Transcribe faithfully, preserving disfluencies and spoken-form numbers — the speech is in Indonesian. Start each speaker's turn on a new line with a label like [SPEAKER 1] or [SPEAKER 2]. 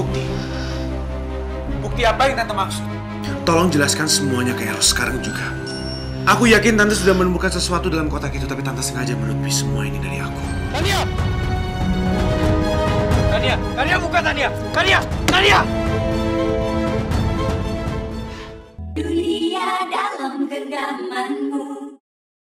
[SPEAKER 1] Bukti? Bukti apa yang Tante maksud? Tolong jelaskan semuanya ke Eros sekarang juga. Aku yakin Tante sudah menemukan sesuatu dalam kotak itu, tapi Tante sengaja menutupi semua ini dari aku.
[SPEAKER 2] Tania! Tania! Tania buka Tania! Tania! Tania!
[SPEAKER 3] Dunia dalam genggamanmu.